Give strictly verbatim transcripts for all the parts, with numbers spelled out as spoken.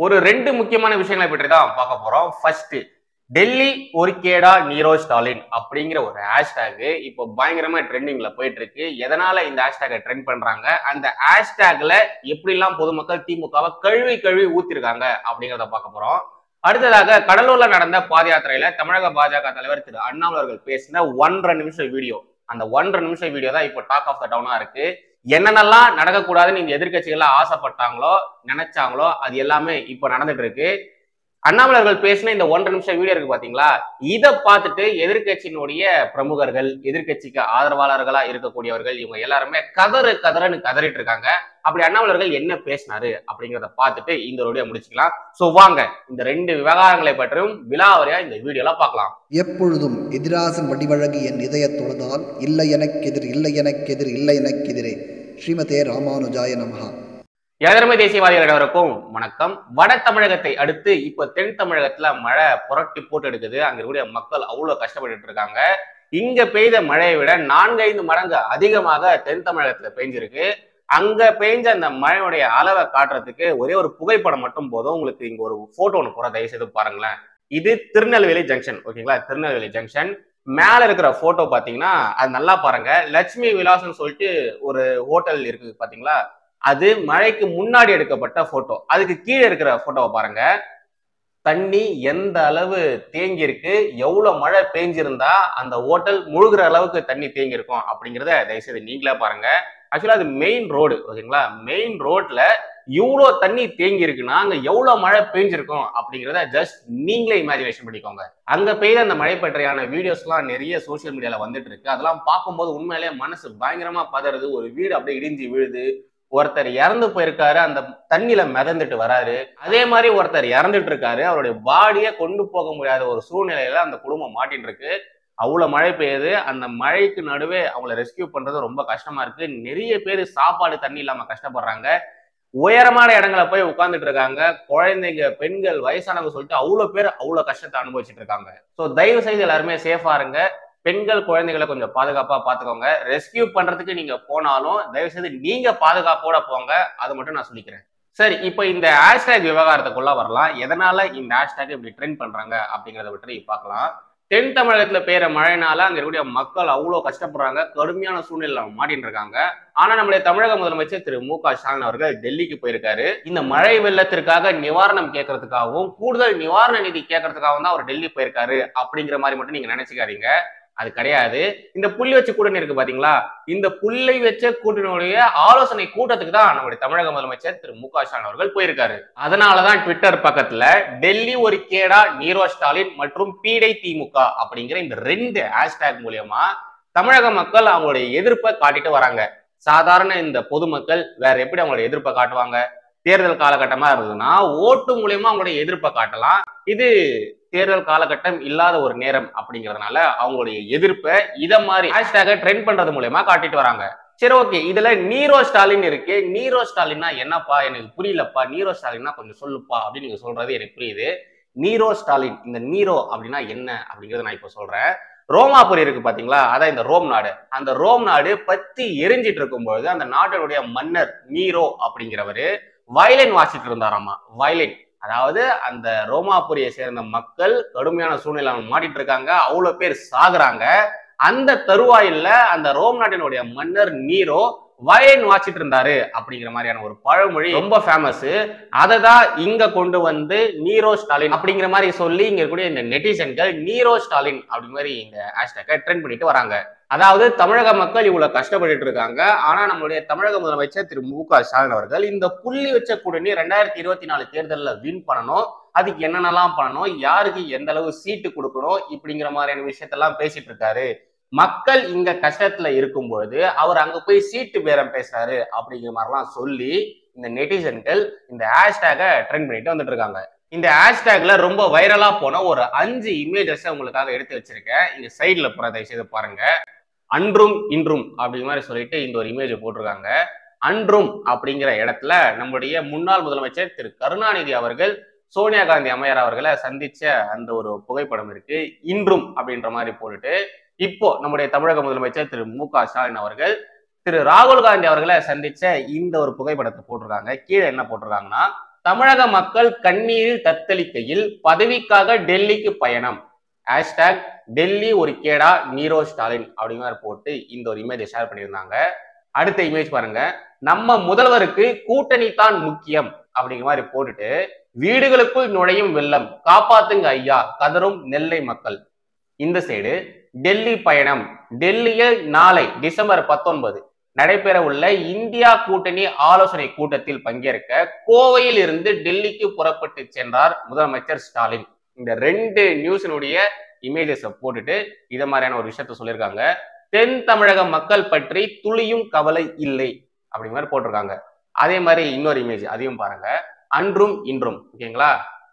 ஒரு ரெண்டு முக்கியமான விஷயங்களை பற்றி தான் பார்க்க போறோம். ஃபர்ஸ்ட், டெல்லி ஒரிகேடா நீரோ ஸ்டாலின் அப்படிங்கிற ஒரு ஹேஷ்டேக் இப்போ பயங்கரமா ட்ரெண்டிங்ல போயிட்டு இருக்கு. எதனால இந்த ஹேஷ்டேக்கை ட்ரெண்ட் பண்றாங்க, அந்த ஹேஷ்டேக்ல எப்படிலாம் பொதுமக்கள் திமுகவை கழுவி கழுவி ஊத்திருக்காங்க அப்படிங்கிறத பார்க்க போறோம். அடுத்ததாக, கடலூர்ல நடந்த பாத யாத்திரையில தமிழக பாஜக தலைவர் திரு அண்ணாமலை அவர்கள் பேசின ஒன்றரை நிமிஷம் வீடியோ, அந்த ஒன்றரை நிமிஷம் வீடியோ தான் இப்போ டாக் ஆஃப் த டவுனா இருக்கு. என்னென்னலாம் நடக்கக்கூடாதுன்னு இந்த எதிர்கட்சிகள் ஆசைப்பட்டாங்களோ நினைச்சாங்களோ அது எல்லாமே இப்ப நடந்துட்டு இருக்கு. அண்ணாமலை அவர்கள் பேசின இந்த ஒன்றரை நிமிஷம் வீடியோ இருக்கு பாத்தீங்களா, இதை பார்த்துட்டு எதிர்கட்சியினுடைய பிரமுகர்கள், எதிர்கட்சிக்கு ஆதரவாளர்களா இருக்கக்கூடியவர்கள், இவங்க எல்லாருமே கதறு கதறன்னு கதறிட்டு இருக்காங்க. அப்படி அண்ணாமலை அவர்கள் என்ன பேசினாரு அப்படிங்கிறத பார்த்துட்டு இந்த வீடியோ முடிச்சுக்கலாம். சோ வாங்க இந்த ரெண்டு விவகாரங்களை பற்றியும் விலாவரியா இந்த வீடியோல பார்க்கலாம். எப்பொழுதும் எதிராசன் வடிவழகு என் இதய தொழுதால் இல்லை எனக்கெதிர் இல்லை எனக்கெதிர் இல்லை எனக்கெதிரே ஸ்ரீமதே ராமானுஜாய நமஹா. ஏழரை தேசியவாதிகள் அனைவருக்கும் வணக்கம். வட தமிழகத்தை அடுத்து இப்ப தென் தமிழகத்துல மழை புரட்டி போட்டு எடுக்குது. அங்க இருக்கக்கூடிய மக்கள் அவ்வளவு கஷ்டப்பட்டு இருக்காங்க. இங்க பெய்த மழையை விட நான்கைந்து மடங்கு அதிகமாக தென் தமிழகத்துல பெய்ஞ்சிருக்கு. அங்க பெய்ஞ்ச அந்த மழையுடைய அளவை காட்டுறதுக்கு ஒரே ஒரு புகைப்படம் மட்டும் போதும். உங்களுக்கு இங்க ஒரு போட்டோ ஒன்று போற, தயவு செய்து பாருங்களேன். இது திருநெல்வேலி ஜங்ஷன், ஓகேங்களா? திருநெல்வேலி ஜங்ஷன் மேல இருக்கிற போட்டோ பாத்தீங்கன்னா அது நல்லா பாருங்க. லட்சுமி விலாசம் சொல்லிட்டு ஒரு ஹோட்டல் இருக்கு பாத்தீங்களா, அது மழைக்கு முன்னாடி எடுக்கப்பட்ட போட்டோ. அதுக்கு கீழே இருக்கிற போட்டோவை பாருங்க. தண்ணி எந்த அளவு தேங்கி இருக்கு, எவ்வளவு மழை பெஞ்சிருந்தா அந்த ஹோட்டல் முழுகிற அளவுக்கு தண்ணி தேங்கி இருக்கும் அப்படிங்கிறத தயவுசெய்து நீங்களே பாருங்க. ஆக்சுவலா அது மெயின் ரோடு, ஓகேங்களா? மெயின் ரோட்ல இவ்வளோ தண்ணி தேங்கி இருக்குன்னா அங்க எவ்வளவு மழை பெஞ்சிருக்கும் அப்படிங்கிறத ஜஸ்ட் நீங்களே இமேஜினேஷன் பண்ணிக்கோங்க. அங்க பெய்த அந்த மழை பற்றியான வீடியோஸ் எல்லாம் நிறைய சோசியல் மீடியால வந்துட்டு இருக்கு. அதெல்லாம் பார்க்கும்போது உண்மையிலேயே மனசு பயங்கரமா பதறுது. ஒரு வீடு அப்படியே இடிஞ்சு விழுது, ஒருத்தர் இறந்து போயிருக்காரு, அந்த தண்ணியில மிதந்துட்டு வராரு. அதே மாதிரி ஒருத்தர் இறந்துட்டு இருக்காரு, அவருடைய பாடியை கொண்டு போக முடியாத ஒரு சூழ்நிலையில அந்த குடும்பம் மாட்டின்னு இருக்கு. அவ்வளவு மழை பெய்யுது. அந்த மழைக்கு நடுவே அவங்களை ரெஸ்கியூ பண்றது ரொம்ப கஷ்டமா இருக்கு. நிறைய பேர் சாப்பாடு தண்ணி இல்லாம கஷ்டப்படுறாங்க. உயரமான இடங்களை போய் உட்கார்ந்துட்டு இருக்காங்க. குழந்தைங்க, பெண்கள், வயசானவங்க சொல்லிட்டு அவ்வளவு பேர் அவ்வளவு கஷ்டத்தை அனுபவிச்சுட்டு இருக்காங்க. ஸோ தயவு செய்து எல்லாருமே சேஃபா இருங்க. பெண்கள், குழந்தைகளை கொஞ்சம் பாதுகாப்பா பாத்துக்கோங்க. ரெஸ்கியூ பண்றதுக்கு நீங்க போனாலும் தயவு செய்து நீங்க பாதுகாப்போட போங்க, அதை மட்டும் நான் சொல்லிக்கிறேன். சரி, இப்போ இந்த ஹேஷ்டேக் விவகாரத்துக்குள்ள வரலாம். எதனால இந்த ஹேஷ்டேக் இப்படி ட்ரெண்ட் பண்றாங்க அப்படிங்கிறத பற்றி பார்க்கலாம். தென் தமிழகத்துல பெய்யற மழைனால அங்க இருக்கக்கூடிய மக்கள் அவ்வளவு கஷ்டப்படுறாங்க, கடுமையான சூழ்நிலை மாட்டின்னு இருக்காங்க. ஆனா நம்முடைய தமிழக முதலமைச்சர் திரு மு க ஸ்டாலின் அவர்கள் டெல்லிக்கு போயிருக்காரு. இந்த மழை வெள்ளத்திற்காக நிவாரணம் கேட்கறதுக்காகவும் கூடுதல் நிவாரண நிதி கேட்கறதுக்காகவும் தான் அவர் டெல்லி போயிருக்காரு அப்படிங்கிற மாதிரி மட்டும் நீங்க நினைச்சுக்காதீங்க. அது கிடையாது. இந்த புள்ளி வச்ச கூட்டணி இருக்கு பாத்தீங்களா, இந்த புள்ளி வச்ச கூட்டணியுடைய ஆலோசனை கூட்டத்துக்கு தான் நம்முடைய தமிழக முதலமைச்சர் திரு மு க ஸ்டாலின் அவர்கள் போயிருக்காரு. அதனாலதான் ட்விட்டர் பக்கத்துல டெல்லி ஒரிகேடா நீரோ ஸ்டாலின் மற்றும் பீடை திமுக அப்படிங்கிற இந்த ரெண்டு ஹேஷ்டேக் மூலியமா தமிழக மக்கள் அவங்களுடைய எதிர்ப்பை காட்டிட்டு வராங்க. சாதாரண இந்த பொதுமக்கள் வேற எப்படி அவங்களுடைய எதிர்ப்பை காட்டுவாங்க? தேர்தல் காலகட்டமா இருந்ததுன்னா ஓட்டு மூலியமா அவங்களுடைய எதிர்ப்பை காட்டலாம். இது தேர்தல் காலகட்டம் இல்லாத ஒரு நேரம் அப்படிங்கிறதுனால அவங்களுடைய எதிர்ப்பை இத மாதிரி ஹேஷ்டேக ட்ரெண்ட் பண்றது மூலமா காட்டிட்டு வராங்க. சரி, ஓகே. இதுல நீரோ ஸ்டாலின் இருக்கு. நீரோ ஸ்டாலின்னா என்னப்பா, எனக்கு புரியலப்பா, நீரோ ஸ்டாலின்னா கொஞ்சம் சொல்லுப்பா அப்படின்னு நீங்க சொல்றது எனக்கு புரியுது. நீரோ ஸ்டாலின், இந்த நீரோ அப்படின்னா என்ன அப்படிங்கறத நான் இப்ப சொல்றேன். ரோமாபுரி இருக்கு பாத்தீங்களா, அதான் இந்த ரோம் நாடு. அந்த ரோம் நாடு பத்தி எரிஞ்சிட்டு இருக்கும்போது அந்த நாட்டினுடைய மன்னர் நீரோ அப்படிங்கிறவரு வயலின் வாசிட்டு இருந்தாராமா. வயலின், அதாவது அந்த ரோமாபுரியை சேர்ந்த மக்கள் கடுமையான சூழ்நிலை மாட்டிட்டு இருக்காங்க, அவ்வளவு பேர் சாகுறாங்க. அந்த தருவாயில அந்த ரோம் நாட்டினுடைய மன்னர் நீரோ வயலின் வாசிட்டு இருந்தாரு அப்படிங்கிற மாதிரியான ஒரு பழமொழி ரொம்ப ஃபேமஸ். அதை தான் இங்க கொண்டு வந்து நீரோ ஸ்டாலின் அப்படிங்கிற மாதிரி சொல்லி இங்க இருக்கக்கூடிய இந்த நெட்டிசன்கள் நீரோ ஸ்டாலின் அப்படி மாதிரி இந்த ஹேஷ்டேக்கை ட்ரெண்ட் பண்ணிட்டு வராங்க. அதாவது தமிழக மக்கள் இவ்வளவு கஷ்டப்பட்டு இருக்காங்க, ஆனா நம்மளுடைய தமிழக முதலமைச்சர் திரு மு க ஸ்டாலின் அவர்கள் இந்த புள்ளி வச்ச கூட்டணி ரெண்டாயிரத்தி இருபத்தி நாலு தேர்தலில் வின் பண்ணணும், அதுக்கு என்னென்னலாம் பண்ணணும், யாருக்கு எந்த அளவு சீட்டு கொடுக்கணும் இப்படிங்கிற மாதிரியான விஷயத்தெல்லாம் பேசிட்டு இருக்காரு. மக்கள் இங்க கஷ்டத்துல இருக்கும்பொழுது அவர் அங்க போய் சீட்டு பேரம் பேசுறாரு அப்படிங்கிற மாதிரிலாம் சொல்லி இந்த நெட்டிசன்கள் இந்த ஹேஷ்டேக ட்ரெண்ட் பண்ணிட்டு வந்துட்டு இருக்காங்க. இந்த ஹேஷ்டேக்ல ரொம்ப வைரலா போன ஒரு அஞ்சு இமேஜஸ் உங்களுக்காக எடுத்து வச்சிருக்கேன். இங்க சைட்ல போற தயவு செய்து பாருங்க. அன்றும் இன்றும் அப்படிங்கிற மாதிரி சொல்லிட்டு இந்த ஒரு இமேஜ் போட்டிருக்காங்க. அன்றும் அப்படிங்கிற இடத்துல நம்முடைய முன்னாள் முதலமைச்சர் திரு கருணாநிதி அவர்கள் சோனியா காந்தி அம்மையார் அவர்களை சந்திச்ச அந்த ஒரு புகைப்படம் இருக்கு. இன்றும் அப்படின்ற மாதிரி போட்டுட்டு இப்போ நம்முடைய தமிழக முதலமைச்சர் திரு மு க ஸ்டாலின் அவர்கள் திரு ராகுல் காந்தி அவர்களை சந்திச்ச இந்த ஒரு புகைப்படத்தை போட்டிருக்காங்க. கீழே என்ன போட்டிருக்காங்கன்னா, தமிழக மக்கள் கண்ணீரில் தத்தளிக்கையில் பதவிக்காக டெல்லிக்கு பயணம். ஹேஷ்டாக் டெல்லி ஒரு கேடா நீரோ ஸ்டாலின் அப்படிங்கிற போட்டு இந்த ஒரு இமேஜை ஷேர் பண்ணியிருந்தாங்க. அடுத்த இமேஜ் பாருங்க. நம்ம முதல்வருக்கு கூட்டணி தான் முக்கியம் அப்படிங்கிற மாதிரி போட்டுட்டு வீடுகளுக்குள் நுழையும் வெள்ளம் காப்பாத்துங்க ஐயா கதரும் நெல்லை மக்கள். இந்த சைடு டெல்லி பயணம். டெல்லியில் நாளை டிசம்பர் பத்தொன்பது நடைபெற உள்ள இந்தியா கூட்டணி ஆலோசனை கூட்டத்தில் பங்கேற்க கோவையில் இருந்து டெல்லிக்கு புறப்பட்டு சென்றார் முதலமைச்சர் ஸ்டாலின். இந்த ரெண்டு நியூஸினுடைய இமேஜஸை போட்டுட்டு இத மாதிரியான ஒரு விஷயத்த சொல்லியிருக்காங்க. தென் தமிழக மக்கள் பற்றி துளியும் கவலை இல்லை அப்படிங்கிற மாதிரி போட்டிருக்காங்க. அதே மாதிரி இன்னொரு இமேஜ் அதையும் பாருங்க. அன்றும் இன்றும். ஓகேங்களா?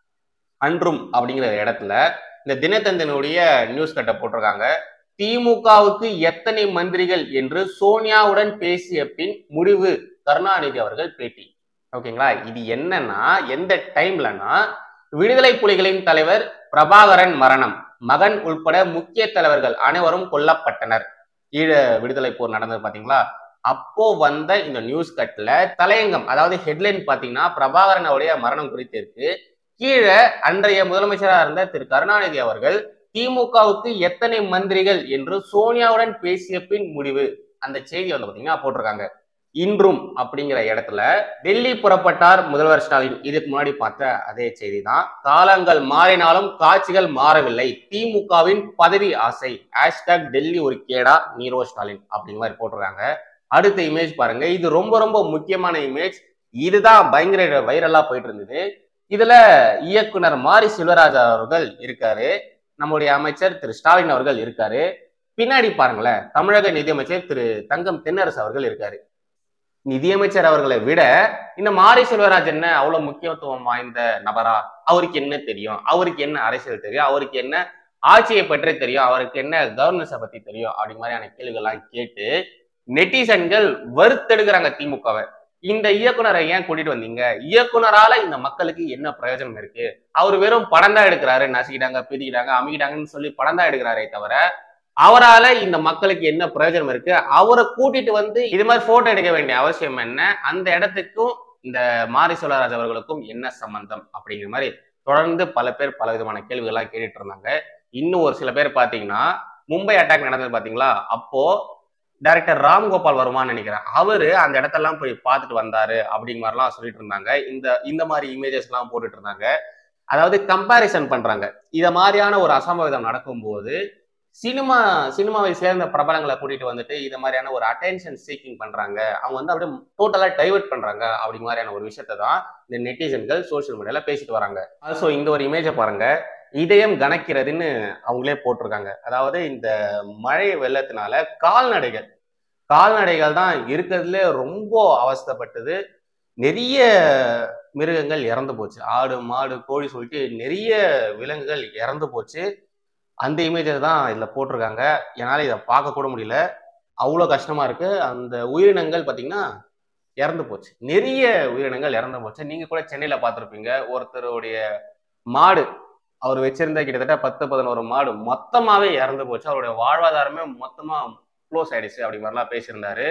அன்றும் அப்படிங்கிற இடத்துல இந்த தினத்தந்தினுடைய நியூஸ் கட்டை போட்டிருக்காங்க. திமுகவுக்கு எத்தனை மந்திரிகள் என்று சோனியாவுடன் பேசிய பின் முடிவு கருணாநிதி அவர்கள் பேட்டி. ஓகேங்களா? இது என்னன்னா எந்த டைம்லனா விடுதலை புலிகளின் தலைவர் பிரபாகரன் மரணம், மகன் உள்பட முக்கிய தலைவர்கள் அனைவரும் கொல்லப்பட்டனர். ஈழ விடுதலை போர் நடந்தது பாத்தீங்களா? அப்போ வந்த இந்த நியூஸ் கட்ல தலையங்கம், அதாவது ஹெட்லைன் பாத்தீங்கன்னா பிரபாகரன் அவருடைய மரணம் குறித்து இருக்கு. கீழே அன்றைய முதலமைச்சராக இருந்த திரு கருணாநிதி அவர்கள் திமுகவுக்கு எத்தனை மந்திரிகள் என்று சோனியாவுடன் பேசிய பின் முடிவு. அந்த செய்தி வந்து பாத்தீங்கன்னா போட்டிருக்காங்க. இன்றும் அப்படிங்கிற இடத்துல டெல்லி புறப்பட்டார் முதல்வர் ஸ்டாலின். இதுக்கு முன்னாடி பார்த்த அதே செய்தி தான். காலங்கள் மாறினாலும் காட்சிகள் மாறவில்லை, திமுகவின் பதவி ஆசை. ஹேஷ்டாக் டெல்லி ஒரு கேடா நீரோ ஸ்டாலின் அப்படிங்கிற மாதிரி போட்டிருக்காங்க. அடுத்த இமேஜ் பாருங்க. இது ரொம்ப ரொம்ப முக்கியமான இமேஜ். இதுதான் பயங்கர வைரலா போயிட்டு இருந்தது. இதுல இயக்குனர் மாரி செல்வராஜ் அவர்கள் இருக்காரு, நம்முடைய அமைச்சர் திரு ஸ்டாலின் அவர்கள் இருக்காரு. பின்னாடி பாருங்களேன், தமிழக நிதியமைச்சர் திரு தங்கம் தென்னரசு அவர்கள் இருக்காரு. நிதியமைச்சர் அவர்களை விட இந்த மாரி செல்வராஜ் என்ன அவ்வளவு முக்கியத்துவம் வாய்ந்த நபரா? அவருக்கு என்ன தெரியும்? அவருக்கு என்ன அரசியல் தெரியும்? அவருக்கு என்ன ஆட்சியை பற்றி தெரியும்? அவருக்கு என்ன கவர்னன்ஸை பத்தி தெரியும்? அப்படி மாதிரியான கேள்விகள்லாம் கேட்டு நெட்டிசன்கள் வறுத்தெடுக்கிறாங்க திமுகவை. இந்த இயக்குனரை ஏன் கூட்டிட்டு வந்தீங்க? இயக்குனரால இந்த மக்களுக்கு என்ன பிரயோஜனம் இருக்கு? அவர் வெறும் படம் தான் எடுக்கிறாரு, நசுக்கிட்டாங்க, பிரிக்கிறாங்க, அமுக்கிட்டாங்கன்னு சொல்லி படம் தான் எடுக்கிறாரே தவிர அவரால இந்த மக்களுக்கு என்ன பிரயோஜனம் இருக்கு? அவரை கூட்டிட்டு வந்து இது மாதிரி போட்டோ எடுக்க வேண்டிய அவசியம் என்ன? அந்த இடத்துக்கும் இந்த மாரி செல்வராஜ் அவர்களுக்கும் என்ன சம்பந்தம் அப்படிங்கிற மாதிரி தொடர்ந்து பல பேர் பல விதமான கேள்விகள்லாம் கேட்டுட்டு இருந்தாங்க. இன்னும் ஒரு சில பேர் பாத்தீங்கன்னா, மும்பை அட்டாக் நடந்தது பாத்தீங்களா? அப்போ டைரக்டர் ராம்கோபால் வருமானு நினைக்கிறேன், அவரு அந்த இடத்தெல்லாம் போய் பார்த்துட்டு வந்தாரு அப்படிங்கிற மாதிரிலாம் சொல்லிட்டு இருந்தாங்க. இந்த இந்த மாதிரி இமேஜஸ் எல்லாம் போட்டுட்டு இருந்தாங்க. அதாவது கம்பாரிசன் பண்றாங்க. இத மாதிரியான ஒரு அசம்பாவிதம் நடக்கும்போது சினிமா சினிமாவை சேர்ந்த பிரபலங்களை கூட்டிட்டு வந்துட்டு இத மாதிரியான ஒரு அட்டென்ஷன் சீக்கிங் பண்றாங்க. அவங்க வந்து அப்படியே டோட்டலா டைவர்ட் பண்றாங்க அப்படிங்கிற மாதிரியான ஒரு விஷயத்தை தான் இந்த நெட்டிசன்கள் சோசியல் மீடியால பேசிட்டு வராங்க. ஆல்சோ இந்த ஒரு இமேஜை பாருங்க. இதயம் கனக்கிறதுன்னு அவங்களே போட்டிருக்காங்க. அதாவது இந்த மழை வெள்ளத்தினால கால்நடைகள் கால்நடைகள் தான் இருக்கிறதுல ரொம்ப அவஸ்தைப்பட்டது. நிறைய மிருகங்கள் இறந்து போச்சு. ஆடு மாடு கோழி சொல்லிட்டு நிறைய விலங்குகள் இறந்து போச்சு. அந்த இமேஜை தான் இதுல போட்டிருக்காங்க. என்னால இதை பார்க்க கூட முடியல, அவ்வளோ கஷ்டமா இருக்கு. அந்த உயிரினங்கள் பார்த்தீங்கன்னா இறந்து போச்சு. நிறைய உயிரினங்கள் இறந்து போச்சு. நீங்க கூட சென்னையில பார்த்துருப்பீங்க, ஒருத்தருடைய மாடு அவர் வச்சிருந்த கிட்டத்தட்ட பத்து பதினோரு மாடு மொத்தமாவே இறந்து போச்சு. அவருடைய வாழ்வாதாரமே மொத்தமா க்ளோஸ் ஆயிடுச்சு அப்படி மாதிரிலாம் பேசியிருந்தாரு.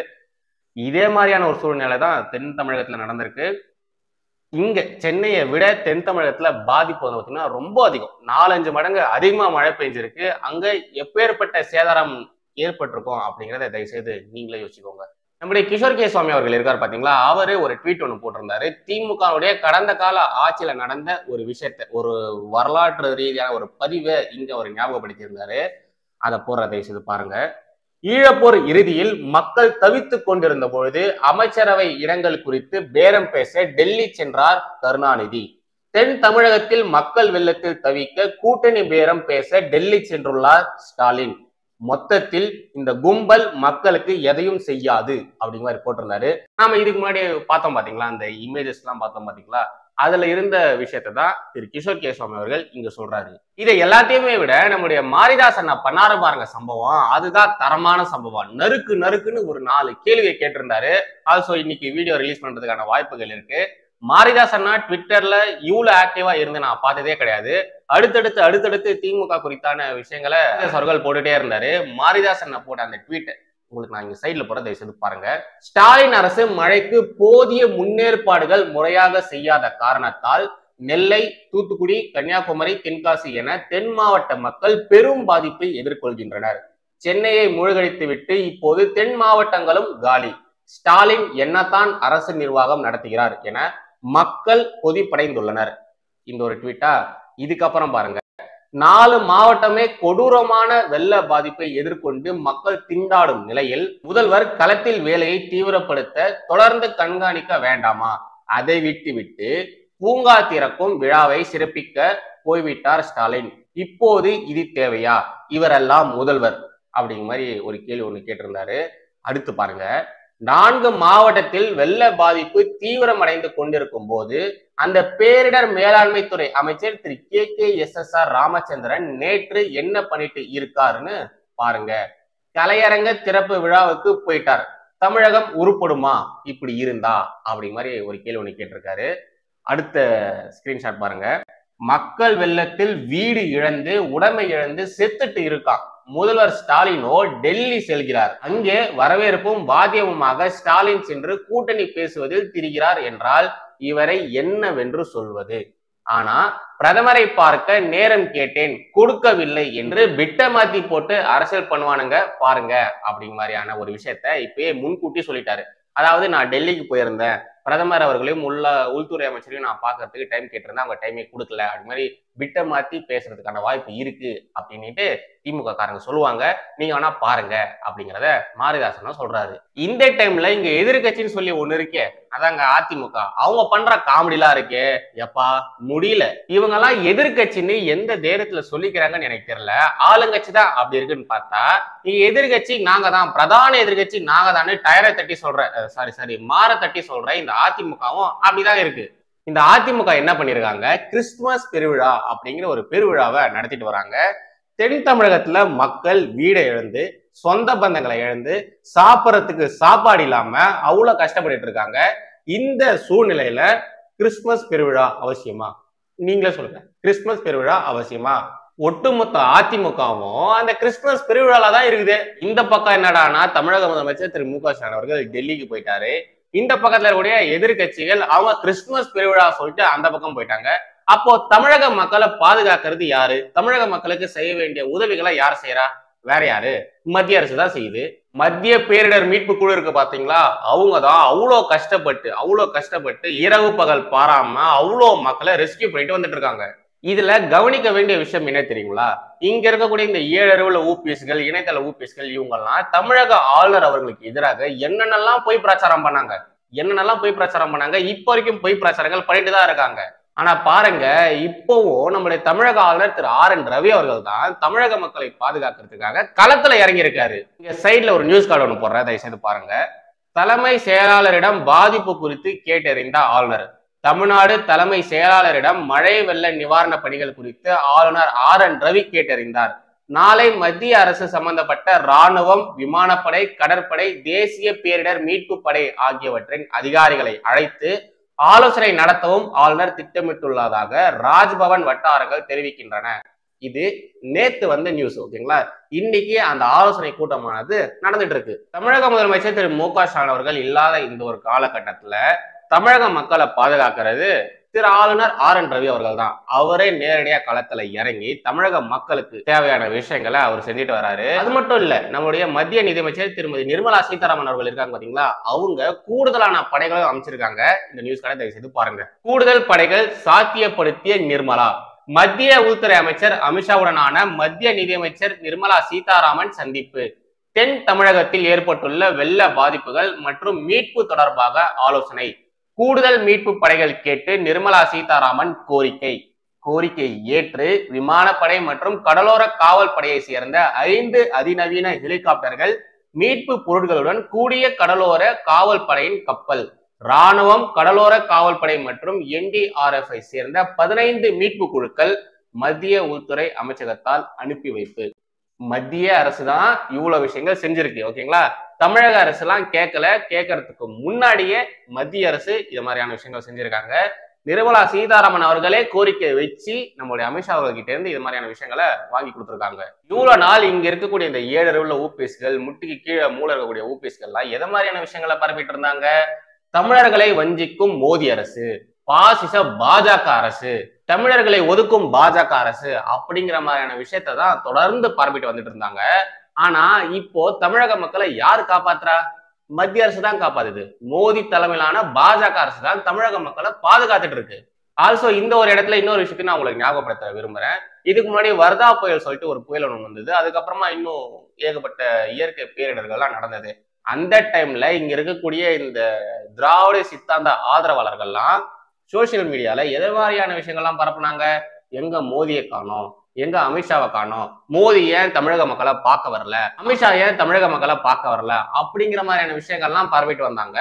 இதே மாதிரியான ஒரு சூழ்நிலை தான் தென் தமிழகத்துல நடந்திருக்கு. இங்க சென்னையை விட தென் தமிழகத்துல பாதிப்பு வந்து பார்த்தீங்கன்னா ரொம்ப அதிகம். நாலஞ்சு மடங்கு அதிகமா மழை பெஞ்சிருக்கு. அங்க எப்பேற்பட்ட சேதாரம் ஏற்பட்டிருக்கும் அப்படிங்கிறத தயவுசெய்து நீங்களே யோசிச்சுக்கோங்க. நம்முடைய கிஷோர் கே சுவாமி அவர்கள் இருக்காரு பாத்தீங்களா? அவரு ஒரு ட்வீட் ஒன்று போட்டிருந்தாரு. திமுகவுடைய கடந்த கால ஆட்சியில நடந்த ஒரு விஷயத்த, ஒரு வரலாற்று ரீதியான ஒரு பதிவை இங்க அவர் ஞாபகப்படுத்தி இருந்தாரு. அதை போடுற தயவுசெய்து பாருங்க. ஈழப்போர் இறுதியில் மக்கள் தவித்துக் கொண்டிருந்த பொழுது அமைச்சரவை இடங்கள் குறித்து பேரம் பேச டெல்லி சென்றார் கருணாநிதி. தென் தமிழகத்தில் மக்கள் வெள்ளத்தில் தவிக்க கூட்டணி பேரம் பேச டெல்லி சென்றுள்ளார் ஸ்டாலின். மொத்தத்தில் இந்த கும்பல் மக்களுக்கு எதையும் செய்யாது அப்படிங்கிற மாதிரி போட்டிருந்தாரு. நாம இதுக்கு முன்னாடி பார்த்தோம் பாத்தீங்களா, அந்த இமேஜஸ் எல்லாம் பார்த்தோம் பாத்தீங்களா? அதுல இருந்த விஷயத்தை தான் திரு கிஷோர் கே சுவாமி அவர்கள் இங்க சொல்றாரு. இதை எல்லாத்தையுமே விட நம்முடைய மாரிதாசன் பண்ணாரு பாருங்க சம்பவம், அதுதான் தரமான சம்பவம். நறுக்கு நறுக்குன்னு ஒரு நாலு கேள்வியை கேட்டிருந்தாரு. ஆல்சோ இன்னைக்கு வீடியோ ரிலீஸ் பண்றதுக்கான வாய்ப்புகள் இருக்கு. மாரிதாசன்னா ட்விட்டர்ல இவ்வளவு ஆக்டிவா இருந்து நான் பார்த்ததே கிடையாது. அடுத்தடுத்து அடுத்தடுத்து திமுக குறித்தான விஷயங்களை அவர்கள் போட்டுட்டே இருந்தாரு. மாரிதாசன் போட்ட அந்த ட்வீட் உங்களுக்கு நான் இங்க சைட்ல போற தயவு செய்து பாருங்க. ஸ்டாலின் அரசு மழைக்கு போதிய முன்னேற்பாடுகள் முறையாக செய்யாத காரணத்தால் நெல்லை, தூத்துக்குடி, கன்னியாகுமரி, தென்காசி என தென் மாவட்ட மக்கள் பெரும் பாதிப்பை எதிர்கொள்கின்றனர். சென்னையை மூழ்கடித்துவிட்டு இப்போது தென் மாவட்டங்களும் காலி. ஸ்டாலின் என்னத்தான் அரசு நிர்வாகம் நடத்துகிறார் என மக்கள் கொதிப்படைந்துள்ளனர். இந்த ஒரு ட்வீட்டா. இதுக்கப்புறம் பாருங்க, நாலு மாவட்டமே கொடூரமான வெள்ள பாதிப்பை எதிர்கொண்டு மக்கள் திண்டாடும் நிலையில் முதல்வர் களத்தில் வேலையை தீவிரப்படுத்த தொடர்ந்து கண்காணிக்க வேண்டாமா? அதை விட்டு விட்டு பூங்கா திறக்கும் விழாவை சிறப்பிக்க போய்விட்டார் ஸ்டாலின். இப்போது இது தேவையா? இவரெல்லாம் முதல்வர் அப்படிங்கிற மாதிரி ஒரு கேள்வி ஒண்ணு கேட்டிருந்தாரு. அடுத்து பாருங்க, நான்கு மாவட்டத்தில் வெள்ள பாதிப்பு தீவிரமடைந்து கொண்டிருக்கும் போது அந்த பேரிடர் மேலாண்மை துறை அமைச்சர் Thiru K K S S R Ramachandran நேற்று என்ன பண்ணிட்டு இருக்காருன்னு பாருங்க. கலையரங்க திறப்பு விழாவுக்கு போயிட்டார். தமிழகம் உருப்படுமா இப்படி இருந்தா? அப்படி மாதிரி ஒரு கேள்வி ஒண்ணு கேட்டிருக்காரு. அடுத்த ஸ்கிரீன்ஷாட் பாருங்க. மக்கள் வெள்ளத்தில் வீடு இழந்து உடைமை இழந்து செத்துட்டு இருக்கான். முதல்வர் ஸ்டாலினோ டெல்லி செல்கிறார். அங்கே வரவேற்பும் வாத்தியமுமாக ஸ்டாலின் சென்று கூட்டணி பேசுவதில் திரிகிறார் என்றால் இவரை என்னவென்று சொல்வது? ஆனா பிரதமரை பார்க்க நேரம் கேட்டேன், கொடுக்கவில்லை என்று பிட்ட மாத்தி போட்டு அரசியல் பண்ணுவானுங்க பாருங்க அப்படிங்கிற மாதிரியான ஒரு விஷயத்த இப்பயே முன்கூட்டி சொல்லிட்டாரு. அதாவது நான் டெல்லிக்கு போயிருந்தேன், பிரதமர் அவர்களையும் உள்ள உள்துறை அமைச்சரையும் நான் பார்க்கறதுக்கு டைம் கேட்டிருந்தேன், அவங்க டைமே கொடுக்கல, அது மாதிரி விட்ட மாத்தி பேசுறதுக்கான வாய்ப்பு இருக்கு அப்படின்ட்டு திமுக காரங்க சொல்லுவாங்க. நீங்க வேணா பாருங்க அப்படிங்கிறத மாரிதாசன் சொல்றாரு. இந்த டைம்ல இங்க எதிர்கட்சின்னு சொல்லி ஒண்ணு இருக்கே, அதாங்க அதிமுக. அவங்க பண்ற காமெடிலாம் இருக்கே, எப்பா முடியல. இவங்க எல்லாம் எதிர்கட்சின்னு எந்த தைரியத்துல சொல்லிக்கிறாங்கன்னு எனக்கு தெரியல. ஆளுங்கட்சி தான் அப்படி இருக்குன்னு பார்த்தா நீங்க எதிர்கட்சி நாங்க தான், பிரதான எதிர்கட்சி நாங்க தான் டயரை தட்டி சொல்ற சாரி சாரி மாற தட்டி சொல்ற இந்த அதிமுகவும் அப்படிதான் இருக்கு. இந்த அதிமுக என்ன பண்ணிருக்காங்க, கிறிஸ்துமஸ் பெருவிழா அப்படிங்கிற ஒரு பெருவிழாவை நடத்திட்டு வராங்க. தென் தமிழகத்துல மக்கள் வீடை இழந்து சொந்த பந்தங்களை இழந்து சாப்பிடறதுக்கு சாப்பாடு இல்லாம அவ்வளவு கஷ்டப்பட்டு இருக்காங்க. இந்த சூழ்நிலையில கிறிஸ்துமஸ் பெருவிழா அவசியமா? நீங்களே சொல்லுங்க, கிறிஸ்துமஸ் பெருவிழா அவசியமா? ஒட்டுமொத்த அதிமுகவும் அந்த கிறிஸ்துமஸ் பெருவிழால தான் இருக்குது. இந்த பக்கம் என்னடானா தமிழக முதலமைச்சர் திரு மு க ஸ்டாலின் அவர்கள் டெல்லிக்கு போயிட்டாரு. இந்த பக்கத்துல இருக்கக்கூடிய எதிர்கட்சிகள் அவங்க கிறிஸ்துமஸ் பெருவிழா சொல்லிட்டு அந்த பக்கம் போயிட்டாங்க. அப்போ தமிழக மக்களை பாதுகாக்கிறது யாரு? தமிழக மக்களுக்கு செய்ய வேண்டிய உதவிகளை யார் செய்யறா? வேற யாரு? மத்திய அரசு தான் செய்யுது. மத்திய பேரிடர் மீட்பு குழு இருக்கு பாத்தீங்களா, அவங்கதான் அவ்வளோ கஷ்டப்பட்டு அவ்வளோ கஷ்டப்பட்டு இரவு பகல் பாராம அவ்வளோ மக்களை ரெஸ்கியூ பண்ணிட்டு வந்துட்டு இருக்காங்க. இதுல கவனிக்க வேண்டிய விஷயம் என்ன தெரியுங்களா, இங்க இருக்கக்கூடிய இந்த ஏழருவுல ஊபிஎஸ்கள் இணையதள ஊபிஎஸ்கள் இவங்கெல்லாம் தமிழக ஆளுநர் அவர்களுக்கு எதிராக என்னென்னலாம் பொய் பிரச்சாரம் பண்ணாங்க என்னென்னலாம் பொய் பிரச்சாரம் பண்ணாங்க இப்ப வரைக்கும் பொய் பிரச்சாரங்கள் பண்ணிட்டு தான் இருக்காங்க. ஆனா பாருங்க, இப்பவும் நம்முடைய தமிழக ஆளுநர் திரு ஆர் என் ரவி அவர்கள் தான் தமிழக மக்களை பாதுகாக்கிறதுக்காக களத்துல இறங்கி இருக்காரு. இங்க சைட்ல ஒரு நியூஸ் கார்டு ஒன்று போடுறேன், தயவு செய்து பாருங்க. தலைமை செயலாளரிடம் பாதிப்பு குறித்து கேட்டறிந்த ஆளுநர். தமிழ்நாடு தலைமை செயலாளரிடம் மழை வெள்ள நிவாரண பணிகள் குறித்து ஆளுநர் ஆர் என் ரவி கேட்டறிந்தார். நாளை மத்திய அரசு சம்பந்தப்பட்ட இராணுவம், விமானப்படை, கடற்படை, தேசிய பேரிடர் மீட்பு படை ஆகியவற்றின் அதிகாரிகளை அழைத்து ஆலோசனை நடத்தவும் ஆளுநர் திட்டமிட்டுள்ளதாக ராஜ்பவன் வட்டாரங்கள் தெரிவிக்கின்றன. இது நேத்து வந்த நியூஸ், ஓகேங்களா. இன்னைக்கு அந்த ஆலோசனை கூட்டமானது நடந்துட்டு இருக்கு. தமிழக முதலமைச்சர் திரு மு க ஸ்டாலின் அவர்கள் இல்லாத இந்த ஒரு காலகட்டத்துல தமிழக மக்களை பாதுகாக்கிறது திரு ஆளுநர் ஆர் என் ரவி அவர்கள் தான். அவரே நேரடியா களத்துல இறங்கி தமிழக மக்களுக்கு தேவையான விஷயங்களை அவர் செஞ்சுட்டு வராரு. அது மட்டும் இல்ல, நம்முடைய மத்திய நிதியமைச்சர் திருமதி நிர்மலா சீதாராமன் அவர்கள் இருக்காங்க பாத்தீங்களா, அவங்க கூடுதலான படைகளும் அமைச்சிருக்காங்க. இந்த நியூஸ் கடை தயவு செய்து பாருங்க. கூடுதல் படைகள் சாத்தியப்படுத்திய நிர்மலா. மத்திய உள்துறை அமைச்சர் அமித்ஷாவுடனான மத்திய நிதியமைச்சர் நிர்மலா சீதாராமன் சந்திப்பு. தென் தமிழகத்தில் ஏற்பட்டுள்ள வெள்ள பாதிப்புகள் மற்றும் மீட்பு தொடர்பாக ஆலோசனை. கூடுதல் மீட்பு படைகள் கேட்டு நிர்மலா சீதாராமன் கோரிக்கை. கோரிக்கை ஏற்று விமானப்படை மற்றும் கடலோர காவல் படையை சேர்ந்த ஐந்து அதிநவீன ஹெலிகாப்டர்கள், மீட்பு பொருட்களுடன் கூடிய கடலோர காவல் படையின் கப்பல், இராணுவம், கடலோர காவல் படை மற்றும் என் டி ஆர் எஃப் ஐ சேர்ந்த பதினைந்து மீட்பு குழுக்கள் மத்திய உள்துறை அமைச்சகத்தால் அனுப்பி வைப்பு. மத்திய அரசு தான் இவ்வளவு விஷயங்கள் செஞ்சிருக்கு, ஓகேங்களா. தமிழக அரசு எல்லாம் கேட்கல, கேட்கறதுக்கு முன்னாடியே மத்திய அரசு இது மாதிரியான விஷயங்கள் செஞ்சிருக்காங்க. நிர்மலா சீதாராமன் அவர்களே கோரிக்கை வச்சு நம்மளுடைய அமித்ஷா அவர்கிட்ட இருந்து இது மாதிரியான விஷயங்களை வாங்கி கொடுத்துருக்காங்க. இவ்வளவு நாள் இங்க இருக்கக்கூடிய இந்த ஏழருவுள்ள ஊபிஎஸ்கள், முட்டிக்கு கீழே மூல இருக்கக்கூடிய ஊபிஎஸ்கள்லாம் எது மாதிரியான விஷயங்களை பரப்பிட்டு இருந்தாங்க? தமிழர்களை வஞ்சிக்கும் மோடி அரசு, பாசிச பாஜக அரசு, தமிழர்களை ஒதுக்கும் பாஜக அரசு அப்படிங்கிற மாதிரியான விஷயத்தை தான் தொடர்ந்து பரப்பிட்டு வந்துட்டு இருந்தாங்க. ஆனா இப்போ தமிழக மக்களை யாரு காப்பாத்துறா? மத்திய அரசு தான் காப்பாத்துது. மோடி தலைமையிலான பாஜக அரசு தான் தமிழக மக்களை பாதுகாத்துட்டு இருக்கு. ஆல்சோ இந்த ஒரு இடத்துல இன்னொரு விஷயத்தை நான் உங்களுக்கு ஞாபகப்படுத்த விரும்புறேன். இதுக்கு முன்னாடி வர்தா புயல் சொல்லிட்டு ஒரு புயல் ஒன்று வந்தது. அதுக்கப்புறமா இன்னும் ஏகப்பட்ட இயற்கை பேரிடர்கள்லாம் நடந்தது. அந்த டைம்ல இங்க இருக்கக்கூடிய இந்த திராவிட சித்தாந்த ஆதரவாளர்கள்லாம் சோசியல் மீடியால எது மாதிரியான விஷயங்கள்லாம் பரப்புனாங்க? எங்க மோடியை காணோம், எங்க அமித்ஷாவை காணோம், மோடி ஏன் தமிழக மக்களை பார்க்க வரல, அமித்ஷா ஏன் தமிழக மக்களை பார்க்க வரல அப்படிங்கிற மாதிரியான விஷயங்கள்லாம் பரவிட்டு வந்தாங்க.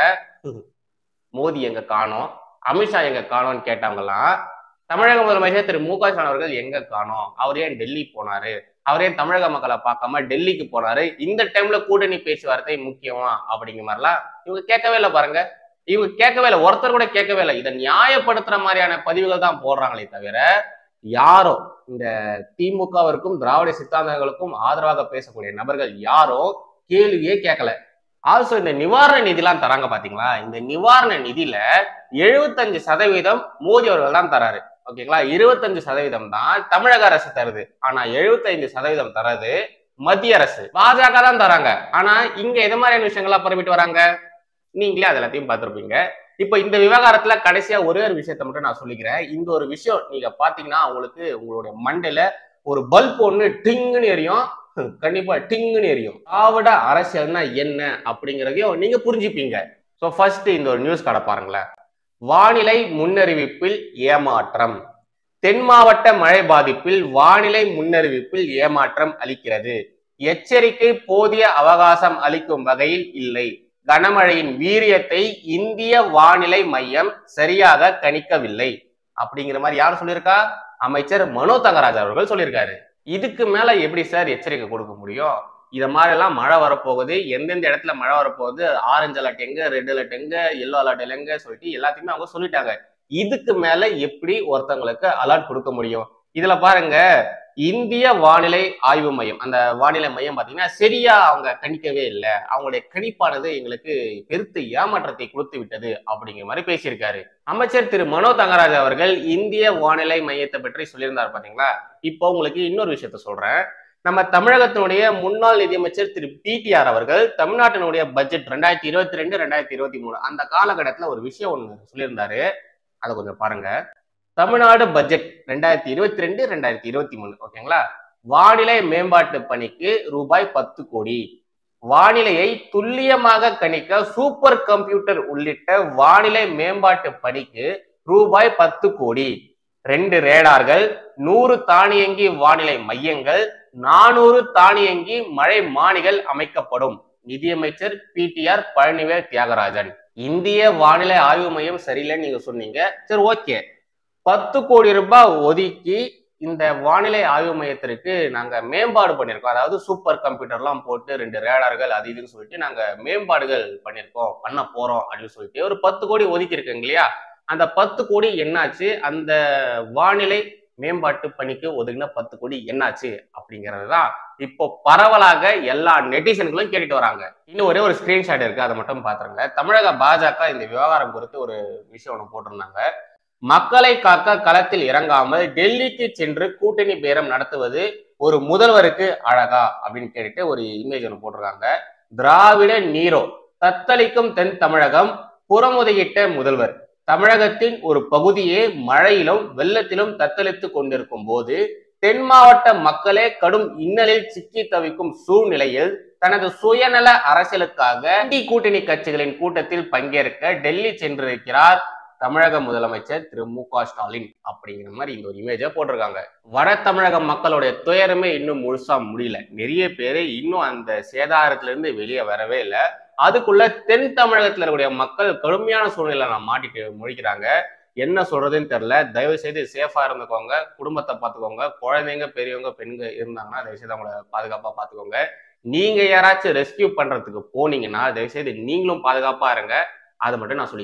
மோடி எங்க காணோம், அமித்ஷா எங்க காணோம்னு கேட்டவங்கலாம் தமிழக முதலமைச்சர் திரு மு க ஸ்டாலின் அவர்கள் எங்க காணோம், அவர் ஏன் டெல்லி போனாரு, அவர் ஏன் தமிழக மக்களை பார்க்காம டெல்லிக்கு போனாரு, இந்த டைம்ல கூட்டணி பேச்சுவார்த்தை முக்கியமா அப்படிங்கிற மாதிரிலாம் இவங்க கேட்கவே இல்லை. பாருங்க, இவங்க கேட்கவே இல்லை, ஒருத்தர் கூட கேட்கவே இல்லை. இதை நியாயப்படுத்துற மாதிரியான பதிவுகள் தான் போடுறாங்களே தவிர யாரோ இந்த திமுகவிற்கும் திராவிட சித்தாந்தங்களுக்கும் ஆதரவாக பேசக்கூடிய நபர்கள் யாரோ கேள்வியே கேட்கல. ஆல்சோ இந்த நிவாரண நிதிலாம் தராங்க பாத்தீங்களா? இந்த நிவாரண நிதியில எழுபத்தஞ்சு சதவீதம் மோடி அவர்கள் தான் தராரு. ஓகேங்களா? இருபத்தஞ்சு சதவீதம் தான் தமிழக அரசு தருது. ஆனா எழுபத்தைந்து சதவீதம் தரது மத்திய அரசு, பாஜக தான் தராங்க. ஆனா இங்க எது மாதிரியான விஷயங்கள்லாம் பரப்பிட்டு வராங்க? நீங்களே அது எல்லாத்தையும் பார்த்துருப்பீங்க. இப்ப இந்த விவகாரத்துல கடைசியா ஒரே ஒரு விஷயத்த மட்டும் நான் சொல்லிக்கிறேன். இந்த ஒரு விஷயம் நீங்க பாத்தீங்கன்னா உங்களுக்கு உங்களுடைய மண்டையில ஒரு பல்ப் ஒண்ணு டிங்குன்னு எரியும். கண்டிப்பா டிங்குன்னு எரியும். திராவிட அரசியல்னா என்ன அப்படிங்கிறதையும் நீங்க புரிஞ்சுப்பீங்க. ஸோ ஃபர்ஸ்ட் இந்த ஒரு நியூஸ் கடை பாருங்களேன். வானிலை முன்னறிவிப்பில் ஏமாற்றம். தென் மாவட்ட மழை பாதிப்பில் வானிலை முன்னறிவிப்பில் ஏமாற்றம் அளிக்கிறது. எச்சரிக்கை போதிய அவகாசம் அளிக்கும் வகையில் இல்லை. கனமழையின் வீரியத்தை இந்திய வானிலை மையம் சரியாக கணிக்கவில்லை அப்படிங்கிற மாதிரி யார் சொல்லியிருக்கா? அமைச்சர் மனோ தங்கராஜ் அவர்கள் சொல்லியிருக்காரு. இதுக்கு மேல எப்படி சார் எச்சரிக்கை கொடுக்க முடியும்? இத மாதிரி எல்லாம் மழை வரப்போகுது, எந்தெந்த இடத்துல மழை வரப்போகுது, ஆரஞ்சு அலர்ட் எங்க, ரெட் அலர்ட் எங்க, எல்லோ அலர்ட் எங்க சொல்லிட்டு எல்லாத்தையுமே அவங்க சொல்லிட்டாங்க. இதுக்கு மேல எப்படி ஒருத்தவங்களுக்கு அலர்ட் கொடுக்க முடியும்? இதுல பாருங்க, இந்திய வானிலை ஆய்வு மையம், அந்த வானிலை மையம் பாத்தீங்கன்னா சரியா அவங்க கணிக்கவே இல்லை, அவங்களுடைய கணிப்பானது எங்களுக்கு பெருத்த ஏமாற்றத்தை கொடுத்து விட்டது அப்படிங்கிற மாதிரி பேசியிருக்காரு அமைச்சர் திரு மனோ தங்கராஜ் அவர்கள். இந்திய வானிலை மையத்தை பற்றி சொல்லியிருந்தார் பாத்தீங்களா? இப்போ உங்களுக்கு இன்னொரு விஷயத்த சொல்றேன். நம்ம தமிழகத்தினுடைய முன்னாள் நிதியமைச்சர் திரு பிடிஆர் அவர்கள் தமிழ்நாட்டினுடைய பட்ஜெட் ரெண்டாயிரத்தி இருபத்தி ரெண்டு ரெண்டாயிரத்தி இருபத்தி மூணு அந்த காலகட்டத்துல ஒரு விஷயம் ஒண்ணு சொல்லியிருந்தாரு. அதை கொஞ்சம் பாருங்க. தமிழ்நாடு பட்ஜெட் ரெண்டாயிரத்தி இருபத்தி ரெண்டு ரெண்டாயிரத்தி இருபத்தி மூணு ஓகேங்களா? வானிலை மேம்பாட்டு பணிக்கு ரூபாய் பத்து கோடி. வானிலையை துல்லியமாக கணிக்க சூப்பர் கம்ப்யூட்டர் உள்ளிட்ட வானிலை மேம்பாட்டு பணிக்கு ரூபாய் பத்து கோடி. ரெண்டு ரேடார்கள், நூறு தானியங்கி வானிலை மையங்கள், நானூறு தானியங்கி மழை மானிகள் அமைக்கப்படும். நிதியமைச்சர் பிடிஆர் பழனிவேல் தியாகராஜன். இந்திய வானிலை ஆய்வு மையம் சரியில்லைன்னு நீங்க சொன்னீங்க, சரி ஓகே. பத்து கோடி ரூபாய் ஒதுக்கி இந்த வானிலை ஆய்வு மையத்திற்கு நாங்க மேம்பாடு பண்ணியிருக்கோம். அதாவது சூப்பர் கம்ப்யூட்டர்லாம் போட்டு ரெண்டு ரேடார்கள் அது இதுன்னு சொல்லிட்டு நாங்க மேம்பாடுகள் பண்ணியிருக்கோம், பண்ண போறோம் அப்படின்னு சொல்லிட்டு ஒரு பத்து கோடி ஒதுக்கி இருக்கேங்க இல்லையா? அந்த பத்து கோடி என்னாச்சு? அந்த வானிலை மேம்பாட்டு பணிக்கு ஒதுக்கின பத்து கோடி என்னாச்சு அப்படிங்கிறது தான் இப்போ பரவலாக எல்லா நெட்டிசன்களும் கேட்டுட்டு வராங்க. இன்னும் ஒரே ஒரு ஸ்கிரீன்ஷாட் இருக்கு, அதை மட்டும் பாத்துருங்க. தமிழக பாஜக இந்த விவகாரம் குறித்து ஒரு விஷயம் ஒன்று போட்டிருந்தாங்க. மக்களை காக்க களத்தில் இறங்காமல் டெல்லிக்கு சென்று கூட்டணி பேரம் நடத்துவது ஒரு முதல்வருக்கு அழகா அப்படின்னு கேட்டுட்டு ஒரு இமேஜ் ஒன்று போட்டிருக்காங்க. திராவிட நீரோ தத்தளிக்கும் தென் தமிழகம் புறமுதையிட்ட முதல்வர். தமிழகத்தின் ஒரு பகுதியே மழையிலும் வெள்ளத்திலும் தத்தளித்து கொண்டிருக்கும் போது தென் மாவட்ட மக்களே கடும் இன்னலில் சிக்கி தவிக்கும் சூழ்நிலையில் தனது சுயநல அரசியலுக்காக இந்தி கூட்டணி கட்சிகளின் கூட்டத்தில் பங்கேற்க டெல்லி சென்றிருக்கிறார் தமிழக முதலமைச்சர் திரு மு க ஸ்டாலின் அப்படிங்கிற மாதிரி இந்த ஒரு இமேஜை போட்டிருக்காங்க. வட தமிழக மக்களுடைய துயரமே இன்னும் முழுசா முடியல. நிறைய பேரு இன்னும் அந்த சேதாரத்துல இருந்து வெளியே வரவே இல்லை. அதுக்குள்ள தென் தமிழகத்துல இருக்கக்கூடிய மக்கள் கடுமையான சூழ்நிலை நான் மாட்டிட்டு முழிக்கிறாங்க. என்ன சொல்றதுன்னு தெரியல. தயவு செய்து சேஃபா இருந்துக்கோங்க, குடும்பத்தை பார்த்துக்கோங்க, குழந்தைங்க பெரியவங்க பெண்கள் இருந்தாங்கன்னா தயவு செய்து அவங்கள பாதுகாப்பா பார்த்துக்கோங்க. நீங்க யாராச்சும் ரெஸ்கியூ பண்றதுக்கு போனீங்கன்னா தயவு செய்து நீங்களும் பாதுகாப்பா இருங்க. அதை மட்டும் நான் சொல்லிக்கிறேன்.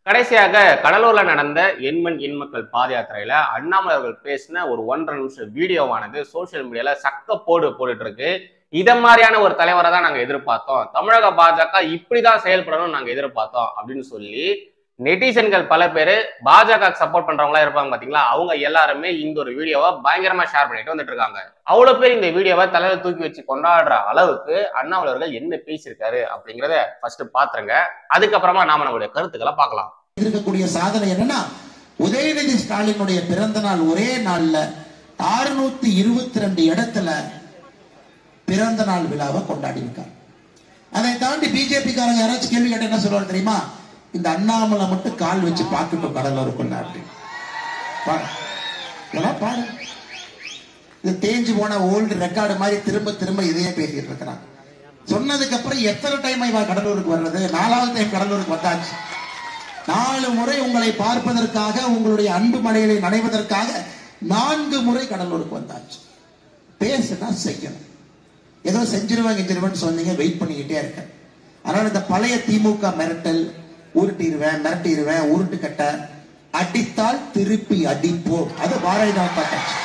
கடைசியாக கடலூர்ல நடந்த எண்மண் எண்மக்கள் பாத யாத்திரையில அண்ணாமலை அவர்கள் பேசின ஒரு ஒன்றரை நிமிஷம் வீடியோவானது சோசியல் மீடியால சக்க போடு போட்டுட்டு இருக்கு. இத மாதிரியான ஒரு தலைவரை தான் நாங்க எதிர்பார்த்தோம், தமிழக பாஜக இப்படிதான் செயல்படணும் நாங்க எதிர்பார்த்தோம் அப்படின்னு சொல்லி நெட்டிசன்கள் பல பேரு பாஜக சப்போர்ட் பண்றவங்களா இருப்பாங்க பாத்தீங்களா, அவங்க எல்லாருமே இந்த ஒரு வீடியோவை பயங்கரமா ஷேர் பண்ணிட்டு வந்துட்டு இருக்காங்க. அவ்வளவு பேர் இந்த வீடியோவை தலையில தூக்கி வச்சு கொண்டாடுற அளவுக்கு அண்ணாமலை அவர்கள் என்ன பேசியிருக்காரு அப்படிங்கறத ஃபர்ஸ்ட் பாத்துருங்க. அதுக்கப்புறமா நாம நம்மளுடைய கருத்துக்களை பார்க்கலாம். இருக்கக்கூடிய சாதனை என்னன்னா, உதயநிதி ஸ்டாலினுடைய பிறந்த நாள் ஒரே நாள்ல அறுநூத்தி இருபத்தி ரெண்டு இடத்துல பிறந்த நாள் விழாவை கொண்டாடி இருக்கார். அதை தாண்டி பிஜேபி காரங்க யாராச்சும் கேள்வி கேட்ட என்ன சொல்லுவாங்க தெரியுமா, இந்த அண்ணாமலை மட்டும் கால் வச்சு பார்க்கட்டும் கடலூருக்குள்ள அப்படின்னு பாரு. இது தேஞ்சு போன ஓல்டு ரெக்கார்டு மாதிரி திரும்ப திரும்ப இதையே பேசிட்டு இருக்கிறாங்க. சொன்னதுக்கு அப்புறம் எத்தனை டைம் இவன் கடலூருக்கு வர்றது? நாலாவது டைம் கடலூருக்கு வந்தாச்சு. நாலு முறை உங்களை பார்ப்பதற்காக, உங்களுடைய அன்பு மலைகளை நனைவதற்காக நான்கு முறை கடலூருக்கு வந்தாச்சு. பேசுனா செய்யணும். ஏதோ செஞ்சிருவேன் செஞ்சிருவேன் சொன்னீங்க, வெயிட் பண்ணிக்கிட்டே இருக்க. அதனால இந்த பழைய திமுக மிரட்டல், உருட்டிடுவேன் மிரட்டிடுவேன் உருட்டு கட்ட, அடித்தால் திருப்பி அடிப்போம், அது பாரதிய ஜனதா கட்சி.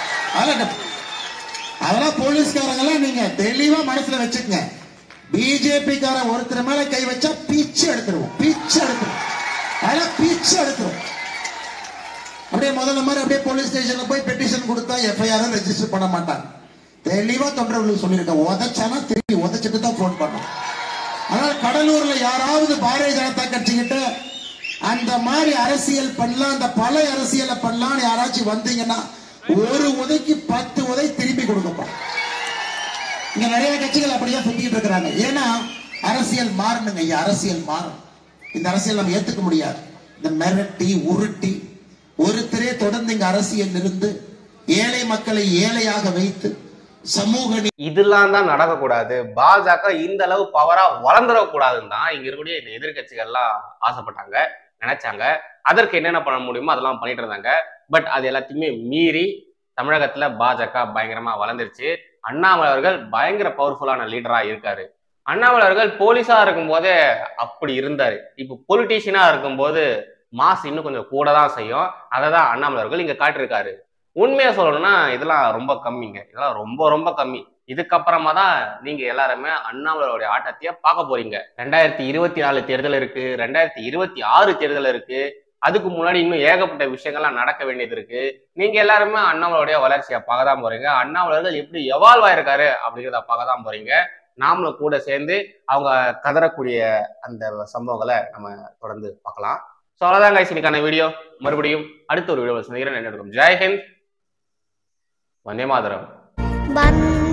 அதெல்லாம் போலீஸ்காரங்கெல்லாம் நீங்க தெளிவா மனசுல வச்சுக்கங்க. பிஜேபி காரன் ஒருத்தர் மேல கை வச்சா பீச்சு எடுத்துருவோம், பீச்சு எடுத்துருவோம், அதெல்லாம் பீச்சு எடுத்துருவோம். அப்படியே முதல்ல மாதிரி அப்படியே போலீஸ் ஸ்டேஷன்ல போய் பெட்டிஷன் கொடுத்தா எஃப்ஐஆர் ரெஜிஸ்டர் பண்ண மாட்டாங்க. தெளிவா தொண்டர்களுக்கு சொல்லியிருக்கேன், உதச்சானா திருப்பி உதச்சிட்டு தான் போன் பண்ணோம். அதனால கடலூர்ல யாராவது பாரதிய ஜனதா கட்சி கிட்ட அந்த மாதிரி அரசியல் பண்ணலாம், அந்த பல அரசியலை பண்ணலாம்னு யாராச்சும் வந்தீங்கன்னா ஒரு உதைக்கு பத்து உதை திருப்பி கொடுக்கப்பா. இங்க நிறைய கட்சிகள் அப்படியே சுத்திட்டு இருக்கிறாங்க. ஏன்னா அரசியல் மாறணுங்க, அரசியல் மாறும். இந்த அரசியல் நம்ம ஏத்துக்க முடியாது. இந்த மிரட்டி உருட்டி ஒருத்தரே தொடர்ந்து இங்க அரசியல் இருந்து ஏழை மக்களை ஏழையாக வைத்து சமூக இதெல்லாம் தான் நடக்கக்கூடாது. பாஜக இந்த அளவு பவரா வளர்ந்துடக்கூடாதுன்னு தான் இங்க இருக்கக்கூடிய இந்த எதிர்கட்சிகள்லாம் ஆசைப்பட்டாங்க, நினைச்சாங்க. அதற்கு என்னென்ன பண்ண முடியுமோ அதெல்லாம் பண்ணிட்டு இருந்தாங்க. பட் அது எல்லாத்தையுமே மீறி தமிழகத்துல பாஜக பயங்கரமா வளர்ந்துருச்சு. அண்ணாமலை அவர்கள் பயங்கர பவர்ஃபுல்லான லீடரா இருக்காரு. அண்ணாமலை அவர்கள் போலீஸா இருக்கும் போதே அப்படி இருந்தாரு. இப்போ பொலிட்டீஷியனா இருக்கும் போது மாஸ் இன்னும் கொஞ்சம் கூட தான் செய்யும். அதை தான் அண்ணாமலை அவர்கள் இங்க காட்டிருக்காரு. உண்மையா சொல்லணும்னா இதெல்லாம் ரொம்ப கம்மிங்க, இதெல்லாம் ரொம்ப ரொம்ப கம்மி. இதுக்கப்புறமா தான் நீங்க எல்லாருமே அண்ணாமலையோடைய ஆட்டத்தையே பார்க்க போறீங்க. ரெண்டாயிரத்தி இருபத்தி நாலு தேர்தல் இருக்கு, ரெண்டாயிரத்தி இருபத்தி ஆறு தேர்தல் இருக்கு. அதுக்கு முன்னாடி இன்னும் ஏகப்பட்ட விஷயங்கள்லாம் நடக்க வேண்டியது இருக்கு. நீங்க எல்லாருமே அண்ணாமலையோடைய வளர்ச்சியை பார்க்க தான் போறீங்க. அண்ணாமலைகள் எப்படி எவால்வ் ஆயிருக்காரு அப்படிங்கிறத பார்க்க தான் போறீங்க. நாமளும் கூட சேர்ந்து அவங்க கதறக்கூடிய அந்த சம்பவங்களை நம்ம தொடர்ந்து பார்க்கலாம். ஸோ அவ்வளோதான் கைஸ் இன்னைக்கான வீடியோ. மறுபடியும் அடுத்த ஒரு வீடியோவில் சந்திக்கிறேன். ஜெய் ஹிந்த், வந்தே மாதரம்.